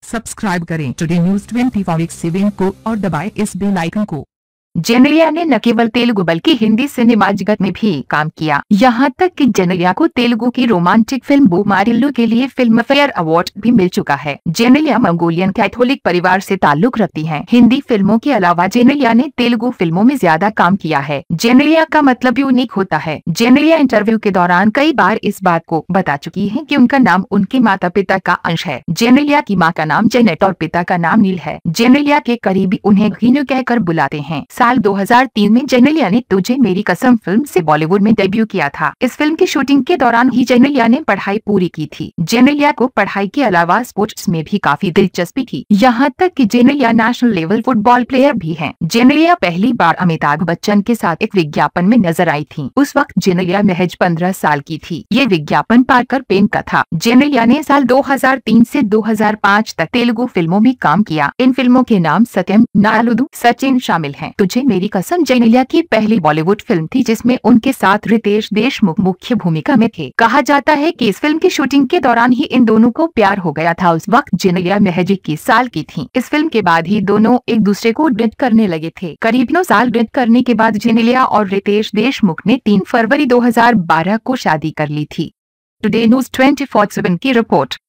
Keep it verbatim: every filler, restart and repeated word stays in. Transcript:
Subscribe करें today news twenty four seven को और दबाएं इस बेल आइकन को। जेनेलिया ने न केवल तेलुगु बल्कि हिंदी सिनेमा जगत में भी काम किया। यहाँ तक कि जेनेलिया को तेलुगु की रोमांटिक फिल्म बोमारिल्लू के लिए फिल्म फेयर अवार्ड भी मिल चुका है। जेनेलिया मंगोलियन कैथोलिक परिवार से ताल्लुक रखती हैं। हिंदी फिल्मों के अलावा जेनेलिया ने तेलुगु फिल्मों में ज्यादा काम किया है। जेनेलिया का मतलब यूनिक होता है। जेनेलिया इंटरव्यू के दौरान कई बार इस बात को बता चुकी है कि उनका नाम उनके माता पिता का अंश है। जेनेलिया की माँ का नाम जेनेट और पिता का नाम नील है। जेनेलिया के करीबी उन्हें गिनु कहकर बुलाते हैं। साल दो हज़ार तीन में जेनेलिया ने तू मेरी कसम फिल्म से बॉलीवुड में डेब्यू किया था। इस फिल्म की शूटिंग के दौरान ही जेनेलिया ने पढ़ाई पूरी की थी। जेनेलिया को पढ़ाई के अलावा स्पोर्ट्स में भी काफी दिलचस्पी थी। यहाँ तक कि Genelia national level football player भी हैं। जेनेलिया पहली बार अमिताभ बच्चन के साथ एक विज्ञापन में नजर आई थी। उस वक्त जेनेलिया महज पंद्रह साल की थी। ये विज्ञापन पार्कर पेन का था। जेनेलिया ने साल दो हज़ार तीन से दो हज़ार पाँच तक तेलुगु फिल्मों में काम किया। इन फिल्मों के नाम सत्यम, नालुदु, सचिन शामिल हैं। तुझे मेरी कसम जेनेलिया की पहली बॉलीवुड फिल्म थी जिसमें उनके साथ रितेश देशमुख मुख्य भूमिका में थे। कहा जाता है कि इस फिल्म की शूटिंग के दौरान ही इन दोनों को प्यार हो गया था। उस वक्त जेनेलिया महज इक्कीस साल की थी। इस फिल्म के बाद ही दोनों एक दूसरे को डेट करने लगे थे। करीब नौ साल डेट करने के बाद जेनेलिया और रितेश देशमुख ने तीन फरवरी दो हज़ार बारह को शादी कर ली थी। Today news twenty four seven की रिपोर्ट।